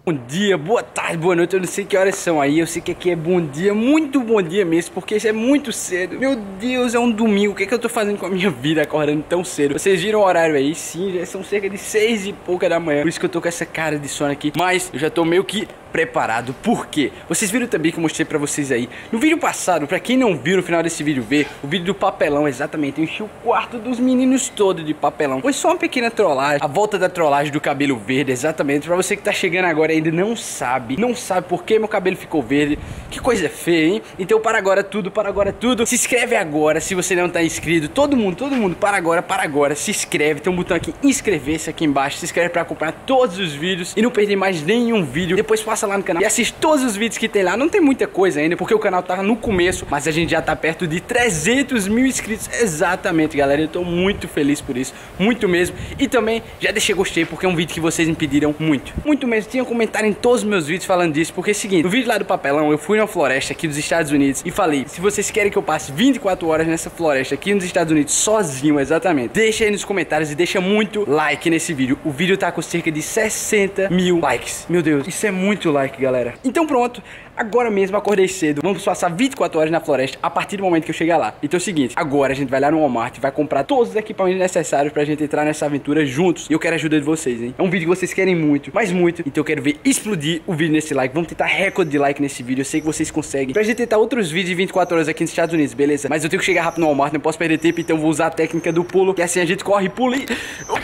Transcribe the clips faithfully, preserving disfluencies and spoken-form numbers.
Bom dia, boa tarde, boa noite, eu não sei que horas são aí. Eu sei que aqui é bom dia, muito bom dia mesmo, porque isso é muito cedo. Meu Deus, é um domingo, o que é que eu tô fazendo com a minha vida acordando tão cedo? Vocês viram o horário aí? Sim, já são cerca de seis e pouca da manhã. Por isso que eu tô com essa cara de sono aqui. Mas eu já tô meio que preparado, por quê? Vocês viram também que eu mostrei pra vocês aí no vídeo passado, pra quem não viu no final desse vídeo ver, o vídeo do papelão, exatamente, eu enchi o quarto dos meninos todo de papelão. Foi só uma pequena trollagem, a volta da trollagem do cabelo verde, exatamente, pra você que tá chegando agora e ainda não sabe, não sabe por que meu cabelo ficou verde, que coisa feia, hein? Então para agora tudo, para agora tudo, se inscreve agora, se você não tá inscrito, todo mundo, todo mundo, para agora, para agora, se inscreve, tem um botão aqui, inscrever-se aqui embaixo, se inscreve pra acompanhar todos os vídeos e não perder mais nenhum vídeo, depois passa lá no canal e assiste todos os vídeos que tem lá. Não tem muita coisa ainda, porque o canal tá no começo, mas a gente já tá perto de trezentos mil inscritos. Exatamente, galera, eu tô muito feliz por isso, muito mesmo. E também já deixei gostei, porque é um vídeo que vocês me pediram muito, muito mesmo. Tinha um comentário em todos os meus vídeos falando disso, porque é o seguinte, no vídeo lá do papelão, eu fui na floresta aqui dos Estados Unidos e falei, se vocês querem que eu passe vinte e quatro horas nessa floresta aqui nos Estados Unidos sozinho, exatamente, deixa aí nos comentários e deixa muito like nesse vídeo. O vídeo tá com cerca de sessenta mil likes. Meu Deus, isso é muito like, galera. Então pronto, agora mesmo acordei cedo. Vamos passar vinte e quatro horas na floresta a partir do momento que eu chegar lá. Então é o seguinte, agora a gente vai lá no Walmart, vai comprar todos os equipamentos necessários pra gente entrar nessa aventura juntos. E eu quero a ajuda de vocês, hein? É um vídeo que vocês querem muito, mas muito. Então eu quero ver explodir o vídeo nesse like. Vamos tentar recorde de like nesse vídeo. Eu sei que vocês conseguem. Pra gente tentar outros vídeos de vinte e quatro horas aqui nos Estados Unidos, beleza? Mas eu tenho que chegar rápido no Walmart, não posso perder tempo. Então eu vou usar a técnica do pulo, que assim a gente corre, pula e...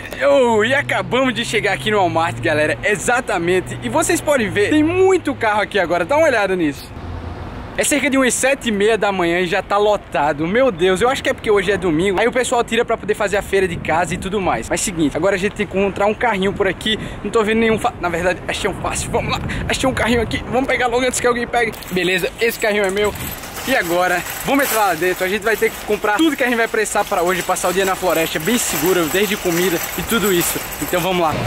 Oh, e acabamos de chegar aqui no Walmart, galera. Exatamente. E vocês podem ver, tem muito carro aqui agora. Dá uma olhada nisso. É cerca de umas sete e meia da manhã e já tá lotado. Meu Deus, eu acho que é porque hoje é domingo. Aí o pessoal tira pra poder fazer a feira de casa e tudo mais. Mas seguinte, agora a gente tem que encontrar um carrinho por aqui. Não tô vendo nenhum fa... Na verdade, achei um fácil. Vamos lá, achei um carrinho aqui. Vamos pegar logo antes que alguém pegue. Beleza, esse carrinho é meu. E agora, vamos entrar lá dentro. A gente vai ter que comprar tudo que a gente vai precisar pra hoje. Passar o dia na floresta, bem seguro, desde comida e tudo isso. Então vamos lá.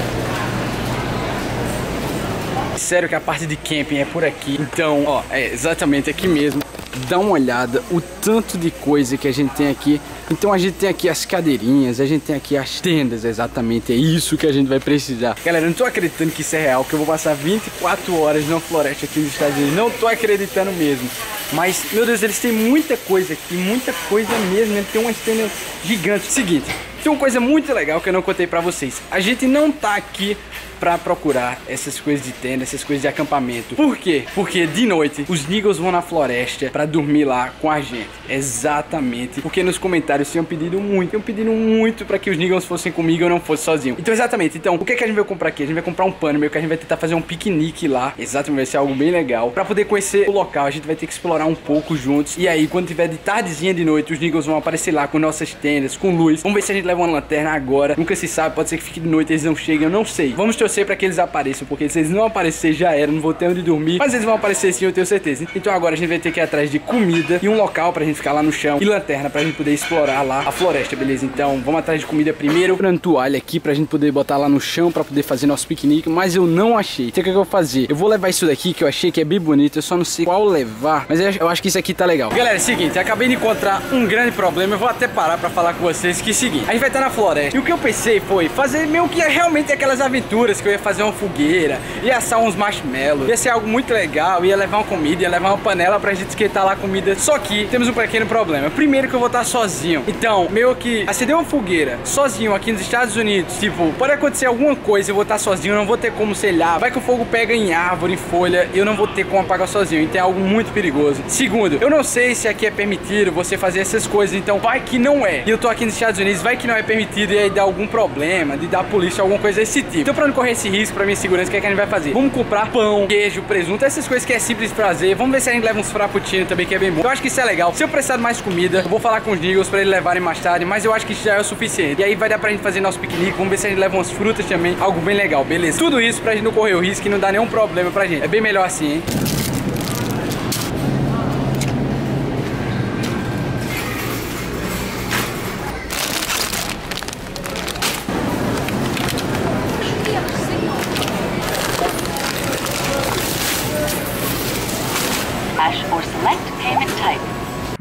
Sério que a parte de camping é por aqui. Então, ó, é exatamente aqui mesmo. Dá uma olhada o tanto de coisa que a gente tem aqui. Então a gente tem aqui as cadeirinhas, a gente tem aqui as tendas, exatamente, é isso que a gente vai precisar. Galera, eu não tô acreditando que isso é real, que eu vou passar vinte e quatro horas numa floresta aqui nos Estados Unidos. Não tô acreditando mesmo. Mas, meu Deus, eles têm muita coisa aqui, muita coisa mesmo, né? Tem umas tendas gigantes. Seguinte, tem uma coisa muito legal que eu não contei pra vocês. A gente não tá aqui pra procurar essas coisas de tenda, essas coisas de acampamento. Por quê? Porque de noite os niggas vão na floresta pra dormir lá com a gente. Exatamente. Porque nos comentários tinham pedido muito, tinham pedido muito pra que os niggas fossem comigo e eu não fosse sozinho. Então exatamente, então, o que é que a gente vai comprar aqui? A gente vai comprar um pano, meio que a gente vai tentar fazer um piquenique lá. Exatamente, vai ser algo bem legal. Pra poder conhecer o local, a gente vai ter que explorar um pouco juntos. E aí, quando tiver de tardezinha de noite, os niggas vão aparecer lá com nossas tendas, com luz. Vamos ver se a gente leva uma lanterna agora. Nunca se sabe, pode ser que fique de noite, eles não cheguem, eu não sei. Vamos torcer pra que eles apareçam, porque se eles não aparecer já era, não vou ter onde dormir, mas eles vão aparecer sim, eu tenho certeza. Então agora a gente vai ter que ir atrás de comida e um local pra gente ficar lá no chão e lanterna pra gente poder explorar lá a floresta, beleza? Então vamos atrás de comida primeiro, comprando toalha aqui pra gente poder botar lá no chão pra poder fazer nosso piquenique, mas eu não achei. Então o que eu vou fazer? Eu vou levar isso daqui que eu achei que é bem bonito, eu só não sei qual levar, mas eu acho que isso aqui tá legal. Galera, é o seguinte, eu acabei de encontrar um grande problema, eu vou até parar pra falar com vocês que é o seguinte, a gente vai estar na floresta e o que eu pensei foi fazer meio que realmente aquelas aventuras que eu ia fazer uma fogueira, ia assar uns marshmallows, ia ser algo muito legal, ia levar uma comida, ia levar uma panela pra gente esquentar lá a comida. Só que temos um pequeno problema. Primeiro que eu vou estar sozinho. Então, meio que acender uma fogueira sozinho aqui nos Estados Unidos, tipo, pode acontecer alguma coisa, eu vou estar sozinho, eu não vou ter como selhar. Vai que o fogo pega em árvore, em folha, eu não vou ter como apagar sozinho. Então é algo muito perigoso. Segundo, eu não sei se aqui é permitido você fazer essas coisas, então vai que não é. E eu tô aqui nos Estados Unidos, vai que não é permitido e aí dá algum problema, de dar a polícia, alguma coisa desse tipo. Então pra não correr esse risco, pra minha segurança, o que é que a gente vai fazer? Vamos comprar pão, queijo, presunto, essas coisas que é simples de fazer. Vamos ver se a gente leva uns frappuccino também, que é bem bom. Eu acho que isso é legal. Se eu precisar de mais comida, eu vou falar com os niggas pra eles levarem mais tarde, mas eu acho que isso já é o suficiente. E aí vai dar pra gente fazer nosso piquenique. Vamos ver se a gente leva umas frutas também, algo bem legal, beleza? Tudo isso pra gente não correr o risco e não dar nenhum problema pra gente. É bem melhor assim, hein?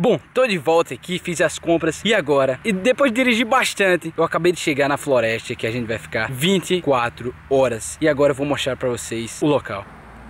Bom, tô de volta aqui, fiz as compras e agora, e depois de dirigir bastante, eu acabei de chegar na floresta que a gente vai ficar vinte e quatro horas. E agora eu vou mostrar pra vocês o local.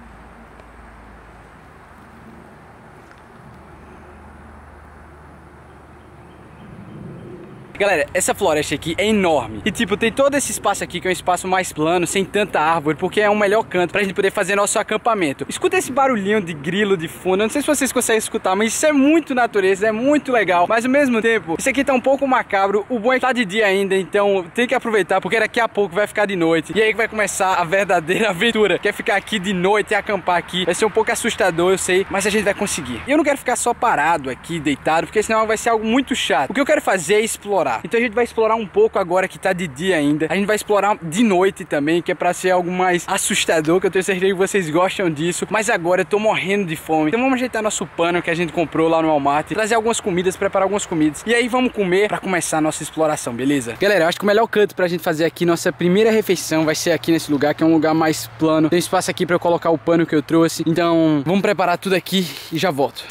Galera, essa floresta aqui é enorme. E tipo, tem todo esse espaço aqui que é um espaço mais plano, sem tanta árvore, porque é um melhor canto pra gente poder fazer nosso acampamento. Escuta esse barulhinho de grilo de fundo. Eu não sei se vocês conseguem escutar, mas isso é muito natureza, é muito legal. Mas ao mesmo tempo, isso aqui tá um pouco macabro. O bom é que tá de dia ainda, então tem que aproveitar, porque daqui a pouco vai ficar de noite. E aí que vai começar a verdadeira aventura, que é ficar aqui de noite e acampar aqui. Vai ser um pouco assustador, eu sei, mas a gente vai conseguir. E eu não quero ficar só parado aqui, deitado, porque senão vai ser algo muito chato. O que eu quero fazer é explorar. Então a gente vai explorar um pouco agora que tá de dia ainda. A gente vai explorar de noite também, que é pra ser algo mais assustador, que eu tenho certeza que vocês gostam disso. Mas agora eu tô morrendo de fome. Então vamos ajeitar nosso pano que a gente comprou lá no Walmart, trazer algumas comidas, preparar algumas comidas. E aí vamos comer pra começar a nossa exploração, beleza? Galera, eu acho que o melhor canto pra gente fazer aqui nossa primeira refeição vai ser aqui nesse lugar, que é um lugar mais plano. Tem espaço aqui pra eu colocar o pano que eu trouxe. Então vamos preparar tudo aqui e já volto.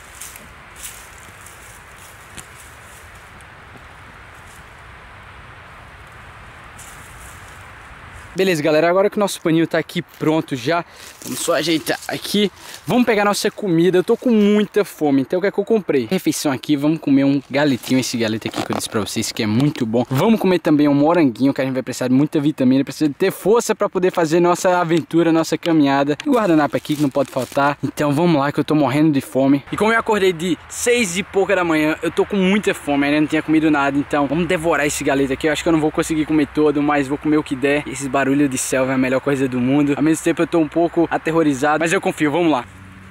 Beleza, galera, agora que o nosso paninho tá aqui pronto já, vamos só ajeitar aqui. Vamos pegar nossa comida, eu tô com muita fome, então o que é que eu comprei? Refeição aqui, vamos comer um galetinho, esse galeto aqui que eu disse pra vocês que é muito bom. Vamos comer também um moranguinho, que a gente vai precisar de muita vitamina, precisa ter força pra poder fazer nossa aventura, nossa caminhada. E o guardanapo aqui que não pode faltar, então vamos lá que eu tô morrendo de fome. E como eu acordei de seis e pouca da manhã, eu tô com muita fome, ainda não tinha comido nada, então vamos devorar esse galeto aqui. Eu acho que eu não vou conseguir comer todo, mas vou comer o que der. Esses barulho de selva é a melhor coisa do mundo. Ao mesmo tempo eu tô um pouco aterrorizado, mas eu confio, vamos lá.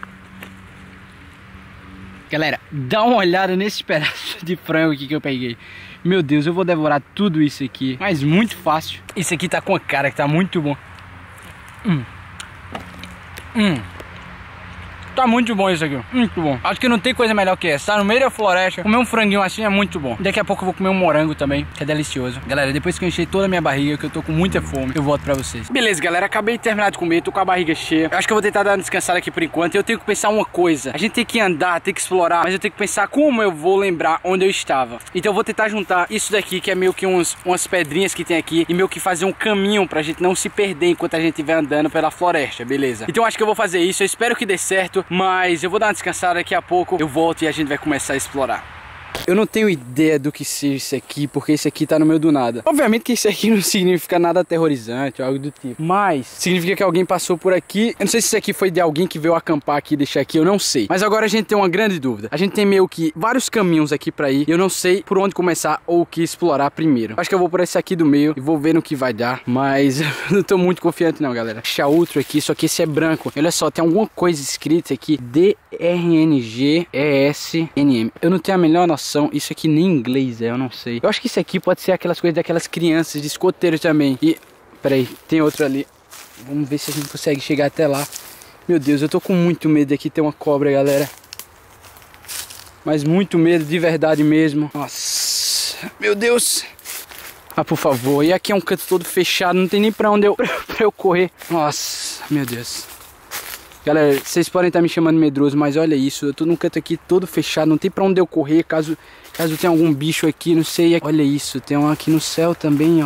Galera, dá uma olhada nesse pedaço de frango aqui que eu peguei. Meu Deus, eu vou devorar tudo isso aqui, mas muito fácil. Isso aqui tá com a cara que tá muito bom. Hum. Hum. Tá muito bom isso aqui, muito bom. Acho que não tem coisa melhor que essa. Tá no meio da floresta, comer um franguinho assim é muito bom. Daqui a pouco eu vou comer um morango também, que é delicioso. Galera, depois que eu enchei toda a minha barriga, que eu tô com muita fome, eu volto pra vocês. Beleza, galera, acabei de terminar de comer, tô com a barriga cheia. Eu acho que eu vou tentar dar uma descansada aqui por enquanto. Eu tenho que pensar uma coisa. A gente tem que andar, tem que explorar, mas eu tenho que pensar como eu vou lembrar onde eu estava. Então eu vou tentar juntar isso daqui, que é meio que uns, umas pedrinhas que tem aqui, e meio que fazer um caminho pra gente não se perder enquanto a gente estiver andando pela floresta, beleza? Então eu acho que eu vou fazer isso, eu espero que dê certo, mas eu vou dar uma descansada, daqui a pouco eu volto e a gente vai começar a explorar. Eu não tenho ideia do que seja isso aqui, porque isso aqui tá no meio do nada. Obviamente que isso aqui não significa nada aterrorizante ou algo do tipo, mas significa que alguém passou por aqui. Eu não sei se isso aqui foi de alguém que veio acampar aqui e deixar aqui, eu não sei. Mas agora a gente tem uma grande dúvida. A gente tem meio que vários caminhos aqui pra ir, e eu não sei por onde começar ou o que explorar primeiro. Acho que eu vou por esse aqui do meio e vou ver no que vai dar, mas eu não tô muito confiante não, galera. Achar outro aqui, só que esse é branco. Olha só, tem alguma coisa escrita aqui, D R N G E S N M. Eu não tenho a melhor noção. Isso aqui nem em inglês é, eu não sei. Eu acho que isso aqui pode ser aquelas coisas daquelas crianças de escoteiro também. E, peraí, tem outro ali. Vamos ver se a gente consegue chegar até lá. Meu Deus, eu tô com muito medo de aqui ter uma cobra, galera. Mas muito medo, de verdade mesmo. Nossa, meu Deus. Ah, por favor. E aqui é um canto todo fechado, não tem nem pra onde eu, pra eu correr. Nossa, meu Deus. Galera, vocês podem estar me chamando medroso, mas olha isso, eu tô num canto aqui todo fechado, não tem pra onde eu correr, caso, caso tenha algum bicho aqui, não sei. Olha isso, tem um aqui no céu também, ó.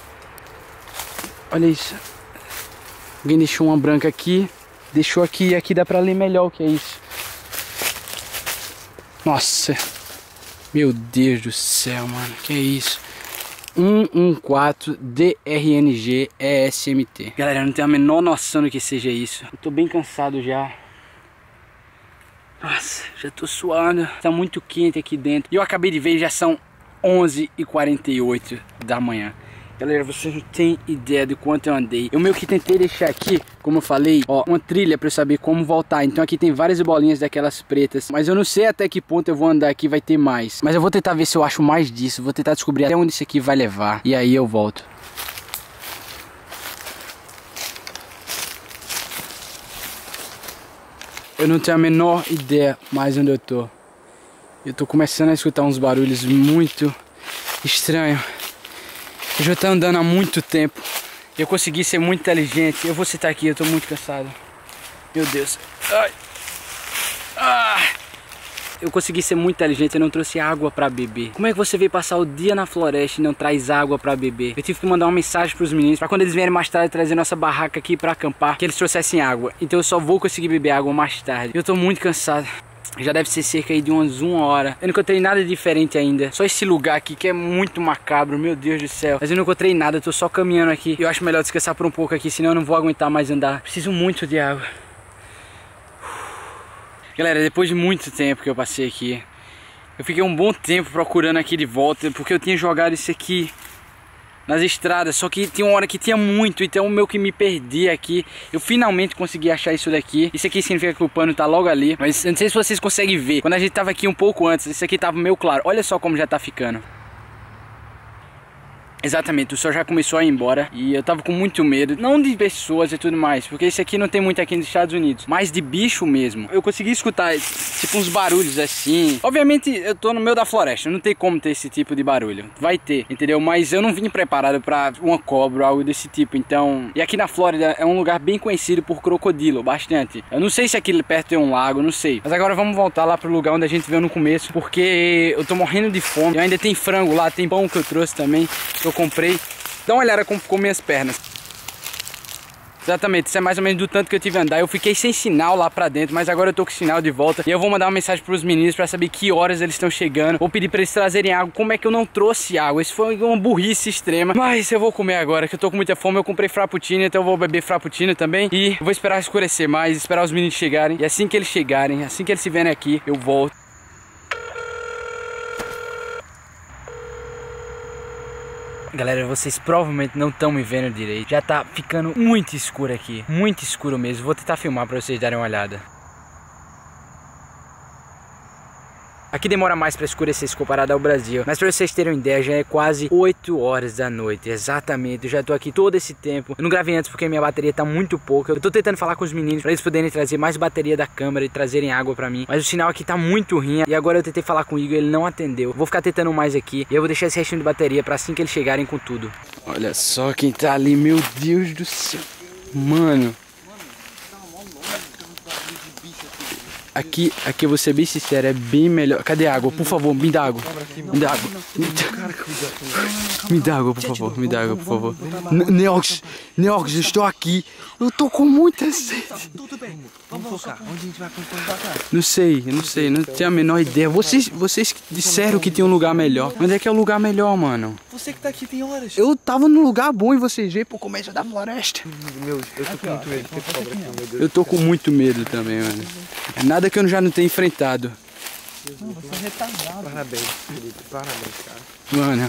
Olha isso. Alguém deixou uma branca aqui, deixou aqui, e aqui dá pra ler melhor o que é isso. Nossa, meu Deus do céu, mano, que é isso? um um quatro D R N G E S M T. Galera, eu não tenho a menor noção do que seja isso. Eu tô bem cansado já. Nossa, já tô suando. Tá muito quente aqui dentro. E eu acabei de ver, já são onze e quarenta e oito da manhã. Galera, vocês não tem ideia de quanto eu andei. Eu meio que tentei deixar aqui, como eu falei, ó, uma trilha pra eu saber como voltar. Então aqui tem várias bolinhas daquelas pretas, mas eu não sei até que ponto eu vou andar aqui, vai ter mais. Mas eu vou tentar ver se eu acho mais disso. Vou tentar descobrir até onde isso aqui vai levar. E aí eu volto. Eu não tenho a menor ideia mais onde eu tô. Eu tô começando a escutar uns barulhos muito estranhos. Eu já tô andando há muito tempo. Eu consegui ser muito inteligente. Eu vou sentar aqui, eu tô muito cansado. Meu Deus. Ai. Ah. eu consegui ser muito inteligente, eu não trouxe água pra beber. Como é que você veio passar o dia na floresta e não traz água pra beber? Eu tive que mandar uma mensagem pros meninos, pra quando eles vierem mais tarde trazer nossa barraca aqui pra acampar, que eles trouxessem água. Então eu só vou conseguir beber água mais tarde. Eu tô muito cansado. Já deve ser cerca aí de umas uma hora. Eu não encontrei nada diferente ainda. Só esse lugar aqui que é muito macabro, meu Deus do céu. Mas eu não encontrei nada, eu tô só caminhando aqui. Eu acho melhor descansar por um pouco aqui, senão eu não vou aguentar mais andar. Preciso muito de água. Galera, depois de muito tempo que eu passei aqui, eu fiquei um bom tempo procurando aqui de volta, porque eu tinha jogado isso aqui nas estradas, só que tinha uma hora que tinha muito, então o meu que me perdi aqui. Eu finalmente consegui achar isso daqui. Isso aqui significa que o pano tá logo ali, mas eu não sei se vocês conseguem ver. Quando a gente tava aqui um pouco antes, isso aqui tava meio claro. Olha só como já tá ficando. Exatamente, o sol já começou a ir embora e eu tava com muito medo, não de pessoas e tudo mais, porque esse aqui não tem muito aqui nos Estados Unidos, mas de bicho mesmo. Eu consegui escutar tipo uns barulhos assim. Obviamente eu tô no meio da floresta, não tem como ter esse tipo de barulho. Vai ter, entendeu? Mas eu não vim preparado pra uma cobra ou algo desse tipo, então... E aqui na Flórida é um lugar bem conhecido por crocodilo, bastante. Eu não sei se aqui perto tem um lago, não sei. Mas agora vamos voltar lá pro lugar onde a gente veio no começo, porque eu tô morrendo de fome. Eu ainda tem frango lá, tem pão que eu trouxe também, que eu comprei. Dá uma olhada como ficou minhas pernas. Exatamente, isso é mais ou menos do tanto que eu tive a andar. Eu fiquei sem sinal lá pra dentro, mas agora eu tô com sinal de volta. E eu vou mandar uma mensagem pros meninos pra saber que horas eles estão chegando. Vou pedir pra eles trazerem água. Como é que eu não trouxe água? Isso foi uma burrice extrema. Mas eu vou comer agora, que eu tô com muita fome. Eu comprei frappuccino, então eu vou beber frappuccino também. E vou esperar escurecer mais, esperar os meninos chegarem. E assim que eles chegarem, assim que eles se verem aqui, eu volto. Galera, vocês provavelmente não estão me vendo direito. Já tá ficando muito escuro aqui. Muito escuro mesmo. Vou tentar filmar pra vocês darem uma olhada. Aqui demora mais pra escurecer se comparado ao Brasil. Mas pra vocês terem uma ideia, já é quase oito horas da noite. Exatamente, eu já tô aqui todo esse tempo. Eu não gravei antes porque minha bateria tá muito pouca. Eu tô tentando falar com os meninos pra eles poderem trazer mais bateria da câmera e trazerem água pra mim. Mas o sinal aqui tá muito ruim. E agora eu tentei falar com o Igor, ele não atendeu. Vou ficar tentando mais aqui. E eu vou deixar esse restinho de bateria pra assim que eles chegarem com tudo. Olha só quem tá ali, meu Deus do céu. Mano. Aqui, aqui eu vou ser bem sincero, é bem melhor. Cadê a água? Por favor, me dá água. Me dá água. Me dá água, por favor. Me dá água, por favor. Neox, Neox, eu estou aqui. Eu tô com muita sede. Tudo bem, vamos focar. Onde a gente vai acampar? Não sei, não sei, não tenho a menor ideia. Vocês, vocês disseram que tinha um lugar melhor. Onde é que é o lugar melhor, mano? Você que tá aqui tem horas. Eu tava num lugar bom e vocês veem pro começo da floresta. Meu, eu tô com muito medo. Tem cobra aqui, meu Deus. Eu tô com muito medo também, mano. Nada que eu já não tenha enfrentado. Não, você é retardado. Parabéns, Felipe. Parabéns, cara. Mano.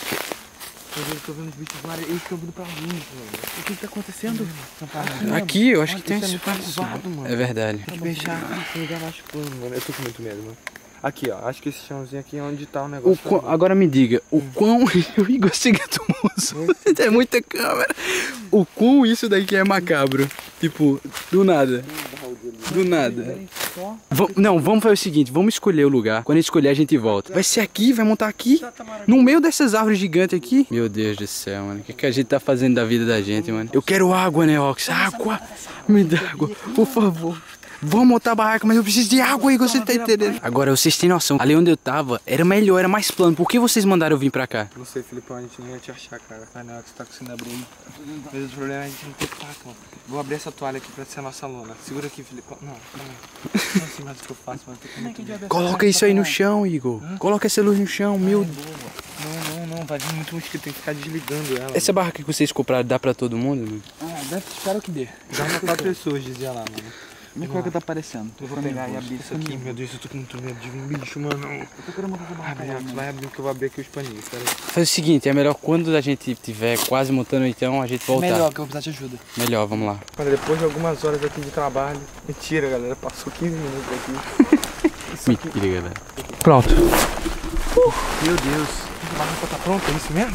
Eu tô vendo os bichos vários. Eles estão vindo pra mim, mano. O que que tá acontecendo? Aqui eu acho que tem um espaço. mano. É verdade. Tem que deixar esse lugar mais plano, mano. Eu tô com muito medo, mano. Aqui, ó. Acho que esse chãozinho aqui é onde tá o negócio. O quão, agora me diga, o quão o Igor Seguetomoso é muita câmera. O quão isso daqui é macabro. Tipo, do nada. Do nada. Vam, não, vamos fazer o seguinte, vamos escolher o lugar. Quando a gente escolher, a gente volta. Vai ser aqui, vai montar aqui. No meio dessas árvores gigantes aqui. Meu Deus do céu, mano. O que, que a gente tá fazendo da vida da gente, mano? Eu quero água, Neox. Água. Me dá água, por favor. Vamos montar a barraca, mas eu preciso de água aí, você tá entendendo? Agora, vocês têm noção, ali onde eu tava, era melhor, era mais plano. Por que vocês mandaram eu vir pra cá? Não sei, Filipão, a gente não ia te achar, cara. Ah, não, você tá conseguindo abrir aí. Mas o problema é a gente não ter faca, mano. Vou abrir essa toalha aqui pra ser a nossa lona. Segura aqui, Filipão. Não, não. Não sei mais o que eu faço, mano. Tô com muito medo. Coloca isso aí no chão, Igor. Coloca essa luz no chão, meu Deus. Não, não, não. Vai vir muito mosquito, tem que ficar desligando ela. Essa barraca que vocês compraram dá pra todo mundo, mano? Ah, deve, espero que dê. Dá pra quatro pessoas, dizia lá, mano. Olha qual que tá aparecendo. Eu vou pegar e abrir isso aqui. Meu Deus, eu tô com muito medo de vir bicho, mano. Eu tô querendo montar essa barraca. Abre, vai abrir que eu vou abrir aqui os paninhos. Faz o seguinte, é melhor quando a gente tiver quase montando então, a gente voltar. Melhor, que eu vou precisar de ajuda. Melhor, vamos lá. Olha, depois de algumas horas aqui de trabalho. Mentira, galera. Passou quinze minutos aqui. Mentira, galera. Pronto. Uh, meu Deus. A barraca tá pronta, é isso mesmo?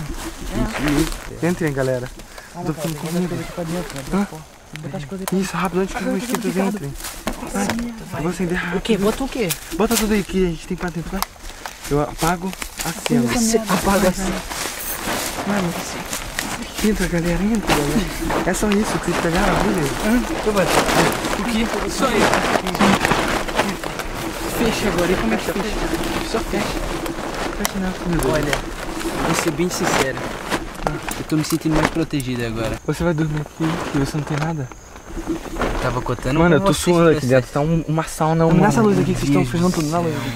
É. Entrem, galera. Ah, tô ficando com medo. Aqui pra dentro, né? Isso, rápido, antes que os mosquitos entrem. Eu vou acender rápido. O quê? Bota o quê? Bota tudo aí que a gente tem pra dentro, vai. Eu apago, acendo. Você apaga assim. Mano, entra, galera, entra, galera. É só isso que vocês pegaram, beleza? O quê? Isso aí. fecha agora. E como é que fecha? Só fecha. Fecha não. Olha, vou ser bem sincero. Eu tô me sentindo mais protegido agora. Você vai dormir aqui e você não tem nada? Eu tava cotando. Mano, eu tô suando aqui dentro. Tá um, uma sauna humana. Nessa luz aqui que vocês estão fechando tudo na luz.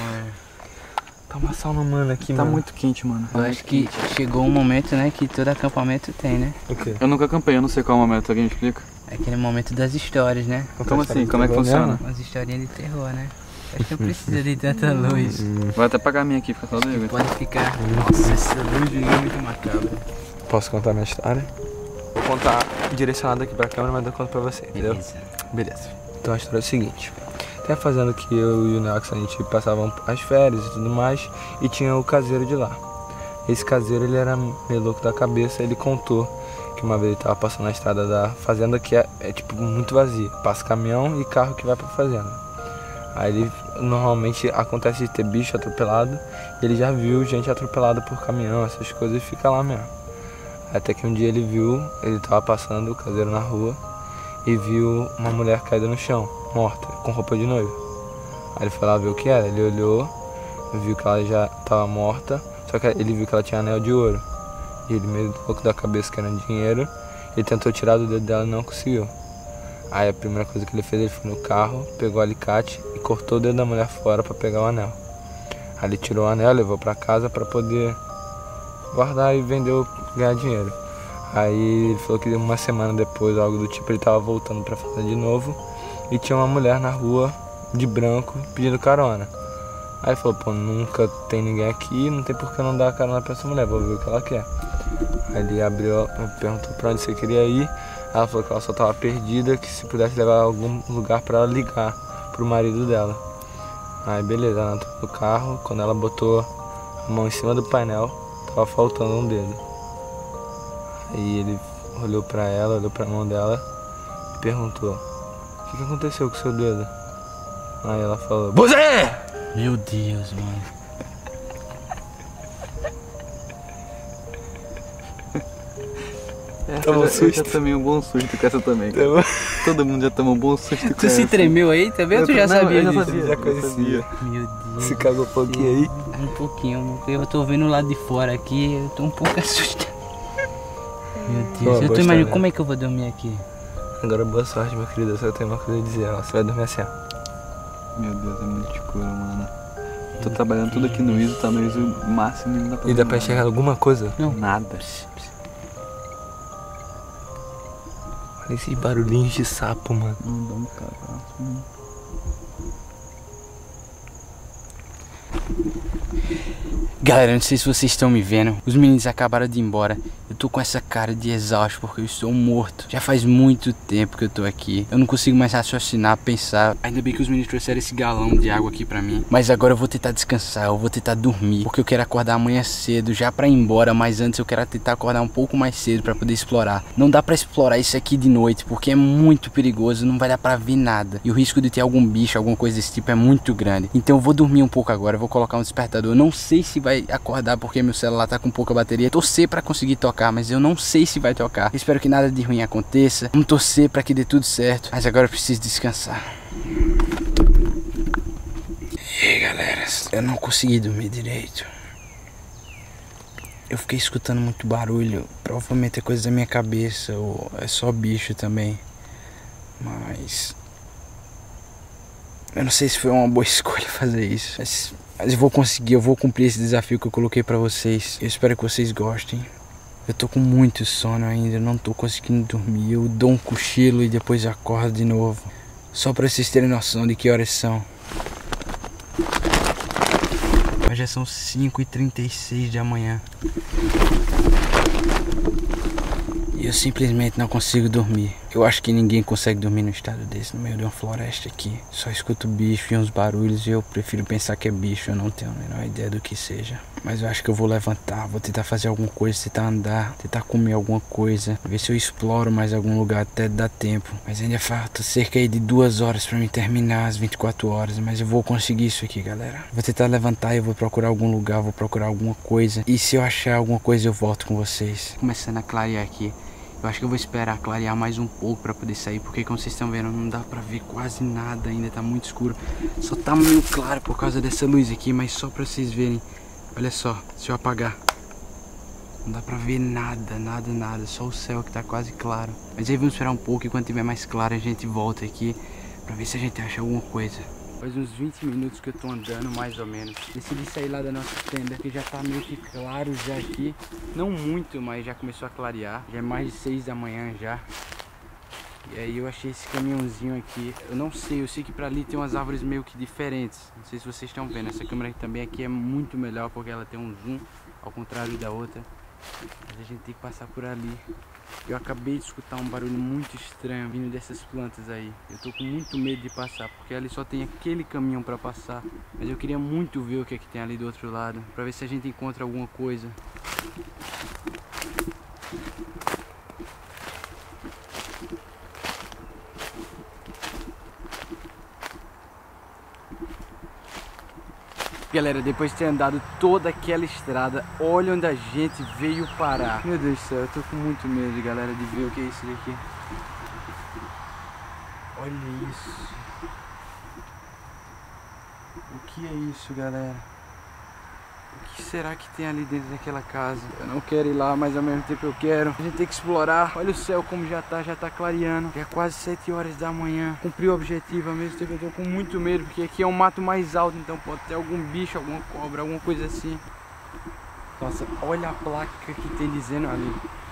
Tá uma sauna humana aqui, Tá mano. muito quente, mano. Eu acho que chegou um momento, né, que todo acampamento tem, né? O quê? Eu nunca acampei, eu não sei qual momento, alguém me explica? É aquele momento das histórias, né? Como assim? Como é que funciona? Umas historinhas de terror, né? Acho que não precisa de tanta luz. Vou até apagar a minha aqui, fica só do Igor. Pode ficar. Nossa, essa luz é muito macabra. Posso contar minha história? Vou contar direcionado aqui pra câmera, mas eu conto pra você, entendeu? Beleza. Beleza. Então a história é o seguinte. Tem a fazenda que eu e o Neox a gente passava as férias e tudo mais, e tinha o caseiro de lá. Esse caseiro, ele era meio louco da cabeça, ele contou que uma vez ele tava passando na estrada da fazenda, que é, é tipo muito vazia. Passa caminhão e carro que vai pra fazenda. Aí ele, normalmente acontece de ter bicho atropelado, e ele já viu gente atropelada por caminhão, essas coisas, e fica lá mesmo. Até que um dia ele viu, ele tava passando o caseiro na rua, e viu uma mulher caída no chão, morta, com roupa de noiva. Aí ele foi lá ver o que era, ele olhou, viu que ela já estava morta, só que ele viu que ela tinha anel de ouro. E ele, meio louco da cabeça querendo dinheiro, ele tentou tirar do dedo dela e não conseguiu. Aí a primeira coisa que ele fez, ele foi no carro, pegou o alicate e cortou o dedo da mulher fora para pegar o anel. Aí ele tirou o anel, levou para casa para poder guardar e vender, ganhar dinheiro. Aí ele falou que uma semana depois, algo do tipo, ele tava voltando pra fazer de novo e tinha uma mulher na rua, de branco, pedindo carona. Aí ele falou, pô, nunca tem ninguém aqui, não tem por que não dar carona pra essa mulher, vou ver o que ela quer. Aí ele abriu, perguntou pra onde você queria ir, ela falou que ela só tava perdida, que se pudesse levar a algum lugar pra ela ligar pro marido dela. Aí beleza, ela entrou no carro, quando ela botou a mão em cima do painel, tava faltando um dedo. Aí ele olhou pra ela, olhou pra mão dela e perguntou, o que, que aconteceu com o seu dedo? Aí ela falou, você! Meu Deus, mano. Essa Tomou eu já, eu já susto. tomei um bom susto com essa também, cara. Todo mundo já tomou um bom susto com Tu essa. se tremeu aí também ou tu já Não, sabia eu já disso? sabia, Já eu conhecia. Meu Deus. Se cagou um pouquinho aí? Um pouquinho, eu tô vendo o lado de fora aqui, eu tô um pouco assustado. Meu Deus, Boa, eu tô boa imaginando história. como é que eu vou dormir aqui. Agora boa sorte, meu querido, eu só tenho uma coisa a dizer, ó, você vai dormir assim, ó. Meu Deus, é muito escuro, mano. Tô trabalhando tudo aqui no I S O, tá no I S O máximo e não dá pra E ver dá pra nada. enxergar alguma coisa? Não. Nada. Olha esses barulhinhos de sapo, mano. Não dá um cagaço. Galera, não sei se vocês estão me vendo. Os meninos acabaram de ir embora. Eu tô com essa cara de exausto porque eu estou morto. Já faz muito tempo que eu tô aqui. Eu não consigo mais raciocinar, pensar. Ainda bem que os meninos trouxeram esse galão de água aqui pra mim. Mas agora eu vou tentar descansar, eu vou tentar dormir. Porque eu quero acordar amanhã cedo já pra ir embora. Mas antes eu quero tentar acordar um pouco mais cedo pra poder explorar. Não dá pra explorar isso aqui de noite porque é muito perigoso, não vai dar pra ver nada. E o risco de ter algum bicho, alguma coisa desse tipo é muito grande. Então eu vou dormir um pouco agora, eu vou colocar um despertador. Eu não sei se vai acordar porque meu celular tá com pouca bateria. Torcer pra conseguir tocar, mas eu não sei se vai tocar. Espero que nada de ruim aconteça. Vamos torcer pra que dê tudo certo. Mas agora eu preciso descansar. E aí, galera, eu não consegui dormir direito. Eu fiquei escutando muito barulho. Provavelmente é coisa da minha cabeça ou é só bicho também. Mas eu não sei se foi uma boa escolha fazer isso. Mas, mas eu vou conseguir, eu vou cumprir esse desafio que eu coloquei pra vocês. Eu espero que vocês gostem. Eu tô com muito sono ainda, eu não tô conseguindo dormir. Eu dou um cochilo e depois acordo de novo. Só pra vocês terem noção de que horas são. Já são cinco e trinta e seis da manhã. E eu simplesmente não consigo dormir. Eu acho que ninguém consegue dormir num estado desse, no meio de uma floresta aqui. Só escuto bicho e uns barulhos e eu prefiro pensar que é bicho. Eu não tenho a menor ideia do que seja. Mas eu acho que eu vou levantar, vou tentar fazer alguma coisa, tentar andar, tentar comer alguma coisa. Ver se eu exploro mais algum lugar até dar tempo. Mas ainda falta cerca aí de duas horas pra mim terminar as vinte e quatro horas. Mas eu vou conseguir isso aqui, galera. Vou tentar levantar e eu vou procurar algum lugar, vou procurar alguma coisa. E se eu achar alguma coisa eu volto com vocês. Começando a clarear aqui. Eu acho que eu vou esperar clarear mais um pouco pra poder sair, porque como vocês estão vendo, não dá pra ver quase nada ainda, tá muito escuro. Só tá meio claro por causa dessa luz aqui, mas só pra vocês verem. Olha só, se eu apagar, não dá pra ver nada, nada, nada, só o céu que tá quase claro. Mas aí vamos esperar um pouco e quando tiver mais claro a gente volta aqui pra ver se a gente acha alguma coisa. Faz uns vinte minutos que eu tô andando, mais ou menos. Decidi sair lá da nossa tenda, que já tá meio que claro já aqui. Não muito, mas já começou a clarear. Já é mais de seis da manhã já. E aí eu achei esse caminhãozinho aqui. Eu não sei, eu sei que pra ali tem umas árvores meio que diferentes. Não sei se vocês estão vendo. Essa câmera aqui também aqui é muito melhor, porque ela tem um zoom, ao contrário da outra. Mas a gente tem que passar por ali. Eu acabei de escutar um barulho muito estranho vindo dessas plantas aí. Eu tô com muito medo de passar, porque ali só tem aquele caminhão pra passar. Mas eu queria muito ver o que é que tem ali do outro lado, pra ver se a gente encontra alguma coisa. Galera, depois de ter andado toda aquela estrada, olha onde a gente veio parar. Meu Deus do céu, eu tô com muito medo, galera, de ver o que é isso daqui. Olha isso. O que é isso, galera? O que será que tem ali dentro daquela casa? Eu não quero ir lá, mas ao mesmo tempo eu quero. A gente tem que explorar. Olha o céu como já tá, já tá clareando. Já é quase sete horas da manhã. Cumpri o objetivo, ao mesmo tempo eu tô com muito medo, porque aqui é um mato mais alto, então pode ter algum bicho, alguma cobra, alguma coisa assim. Nossa, olha a placa que tem dizendo ali.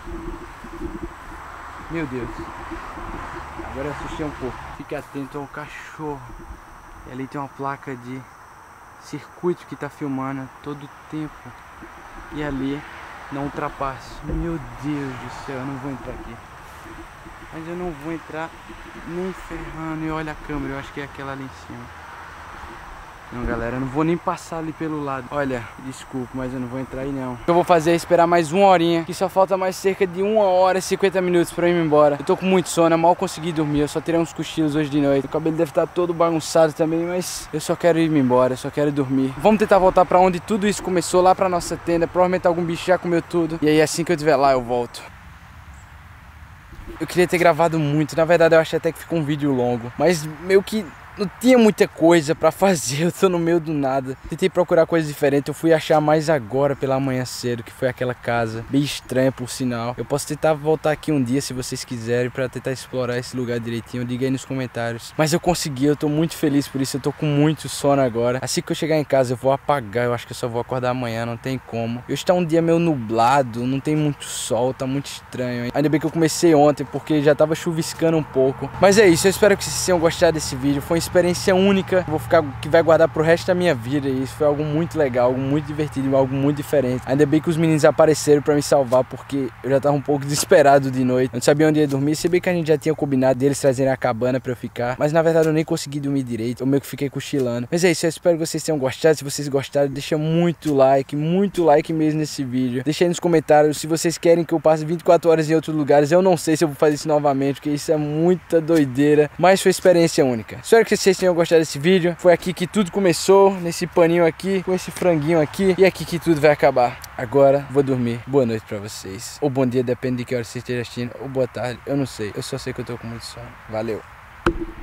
Meu Deus. Agora eu assustei um pouco. Fique atento ao cachorro. E ali tem uma placa de circuito que tá filmando todo o tempo. E ali, não ultrapasse. Meu Deus do céu, eu não vou entrar aqui. Mas eu não vou entrar nem ferrando. E olha a câmera, eu acho que é aquela ali em cima. Não, galera, eu não vou nem passar ali pelo lado. Olha, desculpa, mas eu não vou entrar aí não. O que eu vou fazer é esperar mais uma horinha, que só falta mais cerca de uma hora e cinquenta minutos pra eu ir embora. Eu tô com muito sono, eu mal consegui dormir, eu só tirei uns cochilos hoje de noite. O cabelo deve estar todo bagunçado também, mas eu só quero ir embora, eu só quero dormir. Vamos tentar voltar pra onde tudo isso começou, lá pra nossa tenda. Provavelmente algum bicho já comeu tudo. E aí assim que eu estiver lá eu volto. Eu queria ter gravado muito, na verdade eu achei até que ficou um vídeo longo, mas meio que não tinha muita coisa pra fazer, eu tô no meio do nada. Tentei procurar coisas diferentes, eu fui achar mais agora pela manhã cedo, que foi aquela casa, bem estranha por sinal. Eu posso tentar voltar aqui um dia se vocês quiserem, pra tentar explorar esse lugar direitinho, diga aí nos comentários. Mas eu consegui, eu tô muito feliz por isso, eu tô com muito sono agora. Assim que eu chegar em casa eu vou apagar, eu acho que eu só vou acordar amanhã, não tem como. Hoje tá um dia meio nublado, não tem muito sol, tá muito estranho. Ainda bem que eu comecei ontem, porque já tava chuviscando um pouco. Mas é isso, eu espero que vocês tenham gostado desse vídeo, foi experiência única, vou ficar que vai guardar pro resto da minha vida. E isso foi algo muito legal, algo muito divertido, algo muito diferente. Ainda bem que os meninos apareceram pra me salvar, porque eu já tava um pouco desesperado de noite, eu não sabia onde ia dormir. Se bem que a gente já tinha combinado deles trazerem a cabana pra eu ficar, mas na verdade eu nem consegui dormir direito, eu meio que fiquei cochilando. Mas é isso, eu espero que vocês tenham gostado. Se vocês gostaram, deixa muito like, muito like mesmo nesse vídeo. Deixa aí nos comentários se vocês querem que eu passe vinte e quatro horas em outros lugares. Eu não sei se eu vou fazer isso novamente, porque isso é muita doideira, mas foi experiência única. Espero que vocês tenham gostado desse vídeo. Foi aqui que tudo começou, nesse paninho aqui, com esse franguinho aqui, e é aqui que tudo vai acabar. Agora vou dormir. Boa noite pra vocês, ou bom dia, depende de que hora vocês estejam assistindo, ou boa tarde, eu não sei, eu só sei que eu tô com muito sono. Valeu!